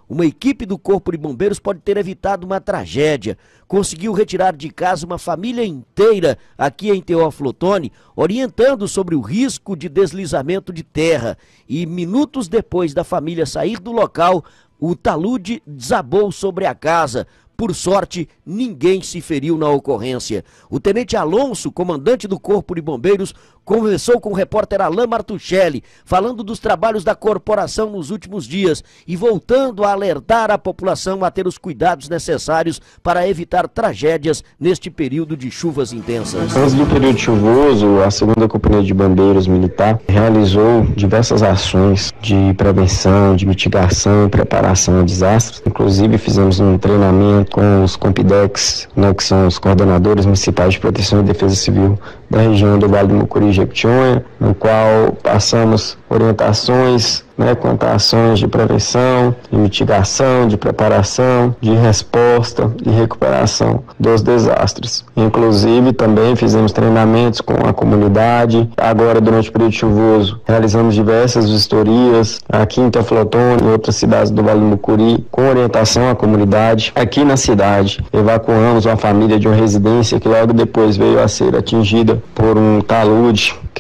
Uma equipe do Corpo de Bombeiros pode ter evitado uma tragédia. Conseguiu retirar de casa uma família inteira aqui em Teófilo Otoni, orientando sobre o risco de deslizamento de terra. E minutos depois da família sair do local, o talude desabou sobre a casa. Por sorte, ninguém se feriu na ocorrência. O tenente Alonso, comandante do Corpo de Bombeiros, conversou com o repórter Alain Martuchelli, falando dos trabalhos da corporação nos últimos dias e voltando a alertar a população a ter os cuidados necessários para evitar tragédias neste período de chuvas intensas. Antes do período chuvoso, a 2ª Companhia de Bombeiros Militar realizou diversas ações de prevenção, de mitigação e preparação a desastres. Inclusive, fizemos um treinamento com os Compidex, né, que são os coordenadores municipais de proteção e defesa civil da região do Vale do Mucuri e Jequitinhonha, no qual passamos orientações, né, quanto a ações de prevenção, de mitigação, de preparação, de resposta e recuperação dos desastres. Inclusive, também fizemos treinamentos com a comunidade. Agora, durante o período chuvoso, realizamos diversas vistorias aqui em Teófilo Otoni e outras cidades do Vale do Mucuri, com orientação à comunidade. Aqui na cidade, evacuamos uma família de uma residência que logo depois veio a ser atingida por um talude que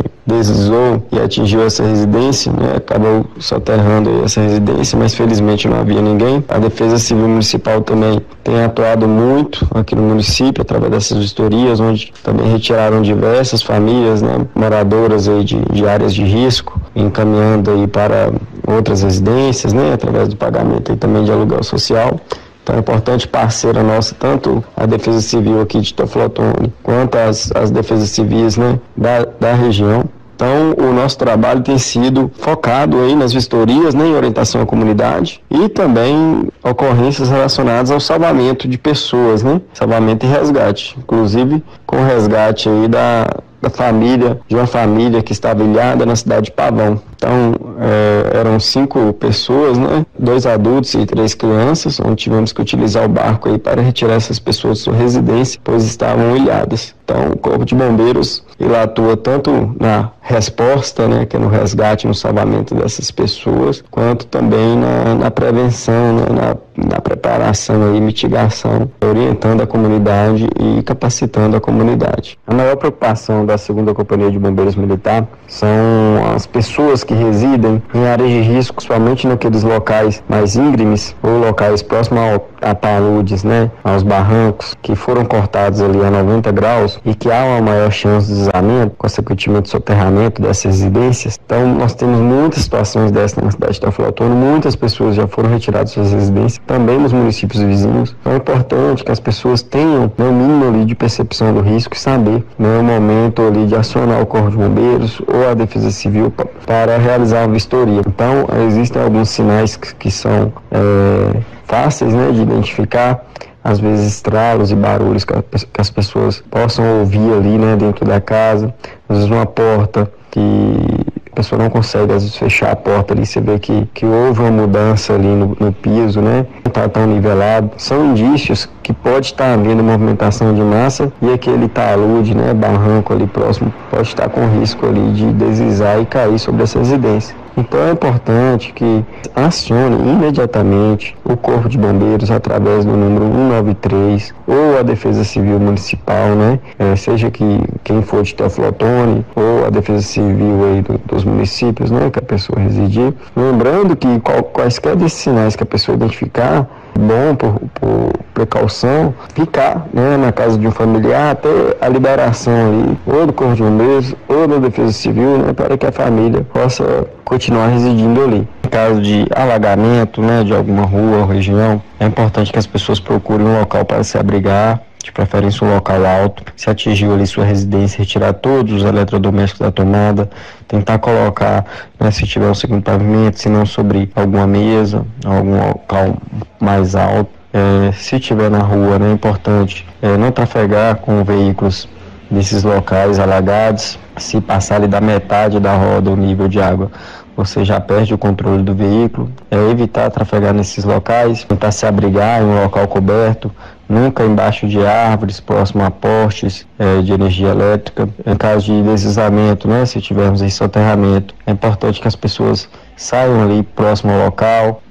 deslizou e atingiu essa residência, né? Acabou soterrando essa residência, mas felizmente não havia ninguém. A Defesa Civil Municipal também tem atuado muito aqui no município através dessas vistorias, onde também retiraram diversas famílias, né, moradoras aí de áreas de risco, encaminhando aí para outras residências, né, através do pagamento aí também de aluguel social. Então é importante parceira nossa, tanto a Defesa Civil aqui de Teófilo Otoni, quanto as defesas civis, né, da região. Então, o nosso trabalho tem sido focado aí nas vistorias, né, em orientação à comunidade e também ocorrências relacionadas ao salvamento de pessoas, né, salvamento e resgate, inclusive com o resgate aí da família, de uma família que estava ilhada na cidade de Pavão. Então, eram 5 pessoas, né, 2 adultos e 3 crianças, onde tivemos que utilizar o barco aí para retirar essas pessoas de sua residência, pois estavam ilhadas. Então, o Corpo de Bombeiros, ele atua tanto na resposta, né, que é no resgate, no salvamento dessas pessoas, quanto também na prevenção, né, na preparação e mitigação, orientando a comunidade e capacitando a comunidade. A maior preocupação da 2ª Companhia de Bombeiros Militar são as pessoas que residem em áreas de risco, principalmente naqueles locais mais íngremes ou locais próximos a taludes, né, aos barrancos que foram cortados ali a 90 graus e que há uma maior chance de deslizamento, consequentemente de soterramento dessas residências. Então, nós temos muitas situações dessas na cidade de Teófilo Otoni, muitas pessoas já foram retiradas de suas residências, também nos municípios vizinhos. Então, é importante que as pessoas tenham, né, o mínimo ali de percepção do risco e saber, né, o momento ali de acionar o Corpo de Bombeiros ou a Defesa Civil para realizar uma vistoria. Então, existem alguns sinais que são fáceis, né, de identificar, às vezes estralos e barulhos que as pessoas possam ouvir ali, né, dentro da casa, às vezes uma porta que a pessoa não consegue às vezes fechar a porta ali, você vê que houve uma mudança ali no piso, né, não está tão nivelado. São indícios que pode estar havendo movimentação de massa e aquele talude, né, barranco ali próximo, pode estar com risco ali de deslizar e cair sobre essa residência. Então é importante que acione imediatamente o Corpo de Bombeiros através do número 193 ou a Defesa Civil Municipal, né? Seja quem for de Teófilo Otoni ou a Defesa Civil aí dos municípios, né, que a pessoa residir. Lembrando que quaisquer desses sinais que a pessoa identificar, bom, por precaução, ficar, né, na casa de um familiar até a liberação ali, ou do Corpo de Bombeiros, ou da Defesa Civil, né, para que a família possa continuar residindo ali. Em caso de alagamento, né, de alguma rua ou região, é importante que as pessoas procurem um local para se abrigar, de preferência um local alto. Se atingiu ali sua residência, retirar todos os eletrodomésticos da tomada, tentar colocar, né, se tiver um segundo pavimento, se não sobre alguma mesa, algum local mais alto. Se estiver na rua, né, é importante não trafegar com veículos nesses locais alagados. Se passar ali da metade da roda o nível de água, você já perde o controle do veículo. Evitar trafegar nesses locais, tentar se abrigar em um local coberto, nunca embaixo de árvores, próximo a postes de energia elétrica. Em caso de deslizamento, né, se tivermos em soterramento, é importante que as pessoas saiam ali próximo ao local,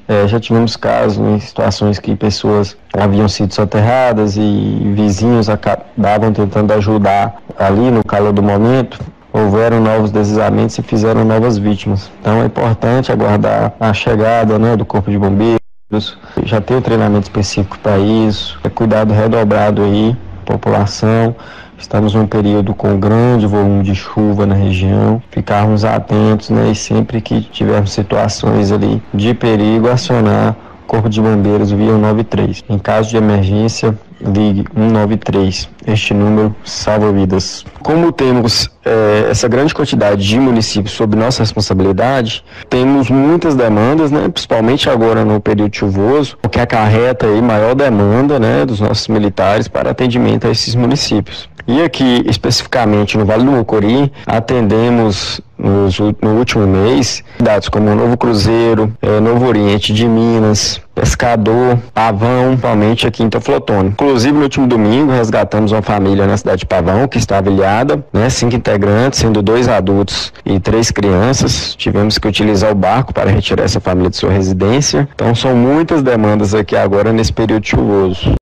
Já tivemos casos em situações que pessoas haviam sido soterradas e vizinhos acabavam tentando ajudar ali no calor do momento. Houveram novos deslizamentos e fizeram novas vítimas. Então é importante aguardar a chegada, né, do Corpo de Bombeiros, já ter o treinamento específico para isso, cuidado redobrado aí, população. Estamos num período com grande volume de chuva na região, ficarmos atentos, né, e sempre que tivermos situações ali de perigo, acionar o Corpo de Bombeiros via 193. Em caso de emergência, ligue 193. Este número salva vidas. Como temos essa grande quantidade de municípios sob nossa responsabilidade, temos muitas demandas, né, principalmente agora no período chuvoso, o que acarreta aí maior demanda, né, dos nossos militares para atendimento a esses municípios. E aqui, especificamente no Vale do Mucuri, atendemos no último mês cidades como Novo Cruzeiro, Novo Oriente de Minas, Pescador, Pavão, principalmente aqui em Teoflotone. Inclusive, no último domingo, resgatamos uma família na cidade de Pavão, que estava ilhada, né, 5 integrantes, sendo 2 adultos e 3 crianças. Tivemos que utilizar o barco para retirar essa família de sua residência. Então, são muitas demandas aqui agora nesse período chuvoso.